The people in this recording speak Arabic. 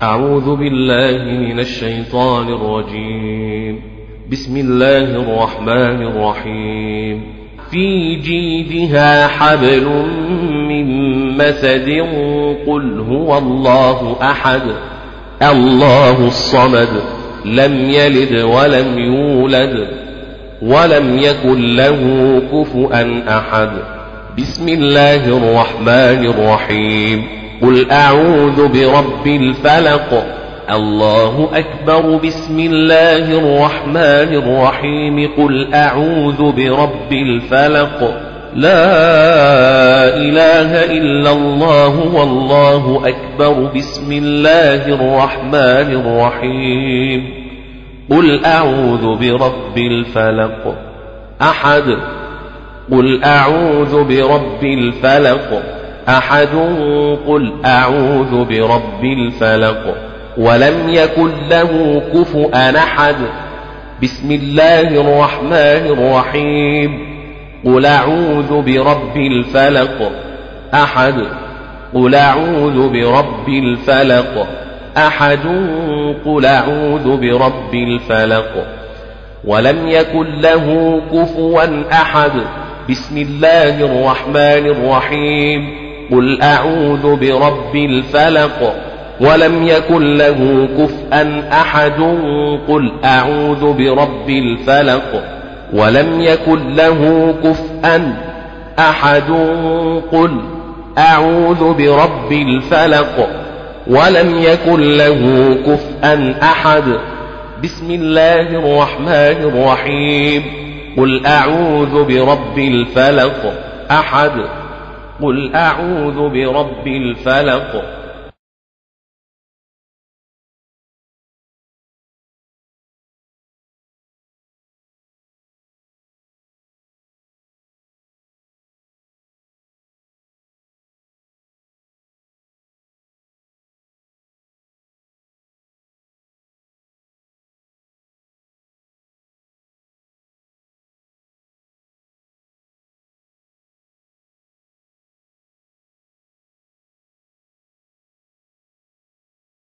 أعوذ بالله من الشيطان الرجيم. بسم الله الرحمن الرحيم. في جيدها حبل من مسد. قل هو الله أحد الله الصمد لم يلد ولم يولد ولم يكن له كفؤا أحد. بسم الله الرحمن الرحيم. قل أعوذ برب الفلق. الله أكبر. بسم الله الرحمن الرحيم. قل أعوذ برب الفلق. لا إله إلا الله والله أكبر. بسم الله الرحمن الرحيم. قل أعوذ برب الفلق. أحد. قل أعوذ برب الفلق. أحد. قل أعوذ برب الفلق. ولم يكن له كفؤا أحد. بسم الله الرحمن الرحيم. قل أعوذ برب الفلق. أحد. قل أعوذ برب الفلق. أحد. قل أعوذ برب الفلق. ولم يكن له كفوا أحد. بسم الله الرحمن الرحيم. قل أعوذ برب الفلق. ولم يكن له كفوا أحد. قل أعوذ برب الفلق. ولم يكن له كفوا أحد. قل أعوذ برب الفلق. ولم يكن له كفوا أحد. بسم الله الرحمن الرحيم. قل أعوذ برب الفلق. أحد. قل أعوذ برب الفلق.